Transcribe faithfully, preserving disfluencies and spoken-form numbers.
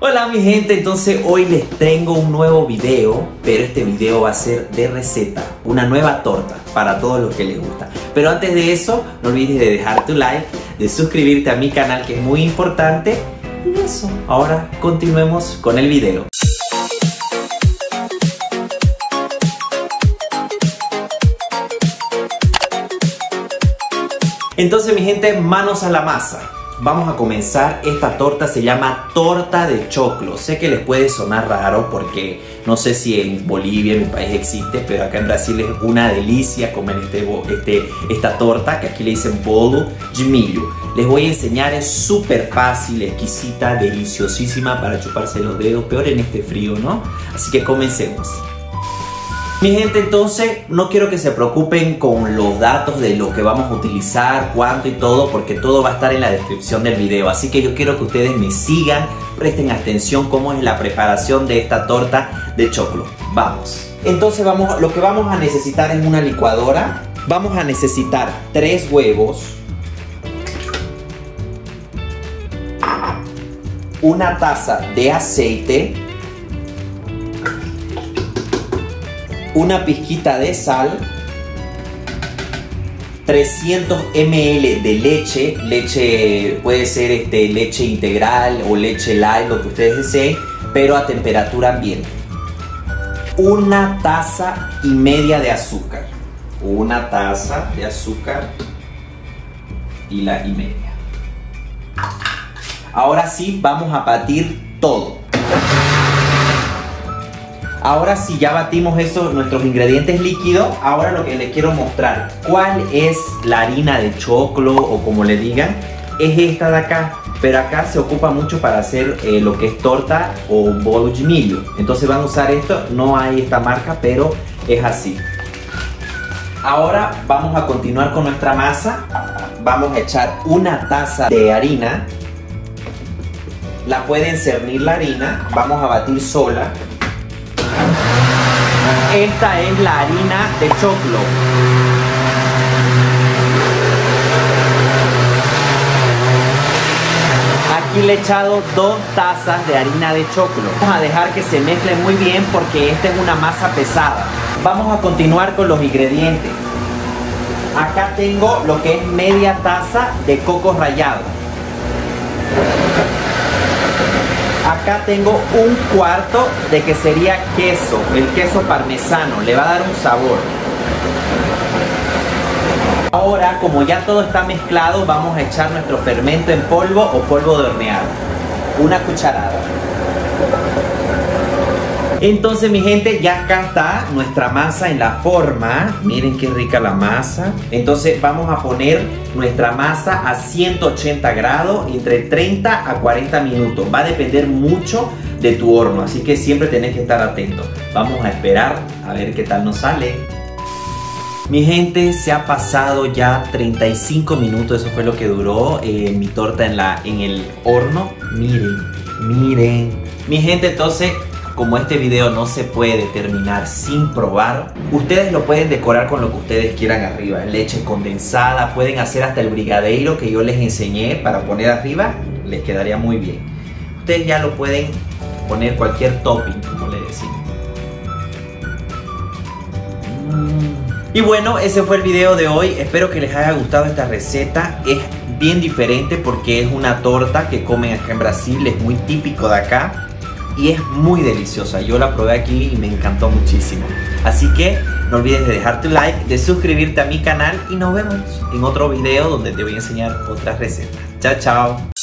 Hola mi gente, entonces hoy les tengo un nuevo video, pero este video va a ser de receta, una nueva torta para todos los que les gusta. Pero antes de eso, no olvides de dejar tu like, de suscribirte a mi canal que es muy importante. Y eso, ahora continuemos con el video. Entonces mi gente, manos a la masa. Vamos a comenzar. Esta torta se llama torta de choclo. Sé que les puede sonar raro porque no sé si en Bolivia, en mi país, existe, pero acá en Brasil es una delicia comer este, este, esta torta, que aquí le dicen bolo de milho. Les voy a enseñar, es súper fácil, exquisita, deliciosísima para chuparse los dedos, peor en este frío, ¿no? Así que comencemos. Mi gente, entonces no quiero que se preocupen con los datos de lo que vamos a utilizar, cuánto y todo, porque todo va a estar en la descripción del video. Así que yo quiero que ustedes me sigan, presten atención cómo es la preparación de esta torta de choclo. Vamos. Entonces vamos, lo que vamos a necesitar es una licuadora. Vamos a necesitar tres huevos, una taza de aceite, una pizquita de sal, trescientos mililitros de leche, leche puede ser este, leche integral o leche light, lo que ustedes deseen, pero a temperatura ambiente. Una taza y media de azúcar, una taza de azúcar y la y media. Ahora sí, vamos a batir todo. Ahora sí, ya batimos eso, nuestros ingredientes líquidos. Ahora lo que les quiero mostrar, cuál es la harina de choclo o como le digan, es esta de acá. Pero acá se ocupa mucho para hacer eh, lo que es torta o bolo de milho. Entonces van a usar esto, no hay esta marca, pero es así. Ahora vamos a continuar con nuestra masa. Vamos a echar una taza de harina. La pueden cernir la harina, vamos a batir sola. Esta es la harina de choclo. Aquí le he echado dos tazas de harina de choclo. Vamos a dejar que se mezcle muy bien porque esta es una masa pesada. Vamos a continuar con los ingredientes. Acá tengo lo que es media taza de coco rallado. Acá tengo un cuarto de que sería queso, el queso parmesano, le va a dar un sabor. Ahora, como ya todo está mezclado, vamos a echar nuestro fermento en polvo o polvo de hornear. Una cucharada. Entonces mi gente, ya acá está nuestra masa en la forma. Miren qué rica la masa. Entonces vamos a poner nuestra masa a ciento ochenta grados entre treinta a cuarenta minutos. Va a depender mucho de tu horno, así que siempre tenés que estar atento. Vamos a esperar a ver qué tal nos sale. Mi gente, se ha pasado ya treinta y cinco minutos, eso fue lo que duró eh, mi torta en, la, en el horno. Miren, miren. Mi gente, entonces, como este video no se puede terminar sin probar, ustedes lo pueden decorar con lo que ustedes quieran arriba. Leche condensada, pueden hacer hasta el brigadeiro que yo les enseñé para poner arriba, les quedaría muy bien. Ustedes ya lo pueden poner cualquier topping, como le decimos. Y bueno, ese fue el video de hoy. Espero que les haya gustado esta receta. Es bien diferente porque es una torta que comen acá en Brasil, es muy típico de acá. Y es muy deliciosa, yo la probé aquí y me encantó muchísimo. Así que no olvides de dejar tu like, de suscribirte a mi canal y nos vemos en otro video donde te voy a enseñar otras recetas. Chao, chao.